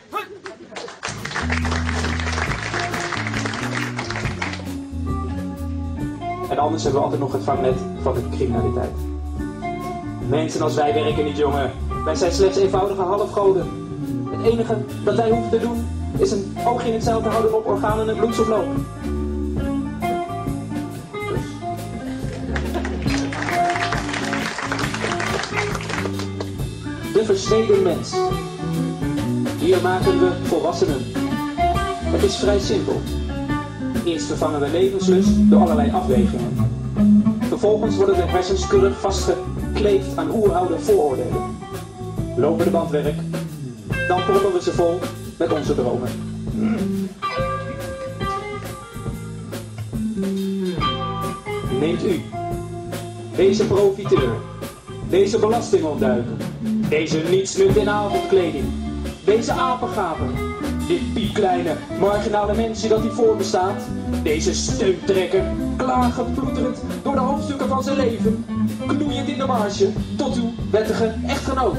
En anders hebben we altijd nog het vangnet van de criminaliteit. Mensen als wij werken niet, jongen. Wij zijn slechts eenvoudige halfgoden. Het enige dat wij hoeven te doen is een oogje in het zeil te houden op organen en bloedsomloop. De versneden mens. Hier maken we volwassenen. Het is vrij simpel. Eerst vervangen we levenslust door allerlei afwegingen. Vervolgens worden de hersens keurig vastgekleefd aan oeroude vooroordelen. Lopende bandwerk. Dan proppen we ze vol met onze dromen. Neemt u deze profiteur, deze belastingontduiker, deze nietsnut in avondkleding, deze apengaper, dit piepkleine, marginale mensje dat hier voor me staat, deze steuntrekker, klageploeterend door de hoofdstukken van zijn leven, knoeiend in de marge, tot uw wettige echtgenoot.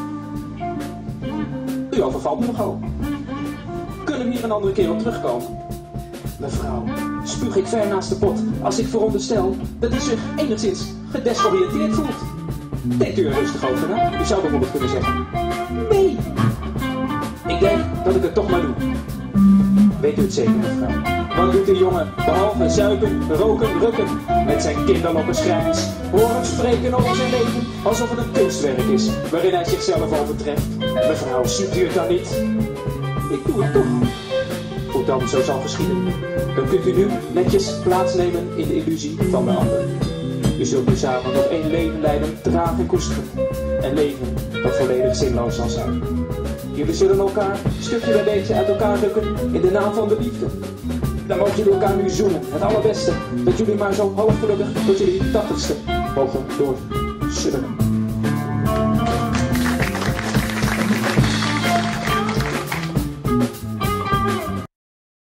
U overvalt me nogal. Kunnen we hier een andere keer op terugkomen? Mevrouw, spuug ik ver naast de pot als ik veronderstel dat u zich enigszins gedesoriënteerd voelt? Denkt u er rustig over na? U zou bijvoorbeeld kunnen zeggen: nee. Ik denk dat ik het toch maar doe. Weet u het zeker, mevrouw? Wat doet die jongen behalve zuipen, roken, rukken met zijn kinderloppenschrijns? Hoor hem spreken over zijn leven alsof het een kunstwerk is waarin hij zichzelf overtreft. Mevrouw, ziet u het dan niet? Ik doe het toch. Goed dan, zo zal geschieden. Dan kunt u nu netjes plaatsnemen in de illusie van de ander. U zult nu samen nog één leven leiden, dragen en koesteren. Een leven dat volledig zinloos zal zijn. Jullie zullen elkaar stukje bij beetje uit elkaar rukken in de naam van de liefde. Dan mogen jullie elkaar nu zoenen. Het allerbeste dat jullie maar zo half gelukkig tot jullie 80ste mogen doorsudderen.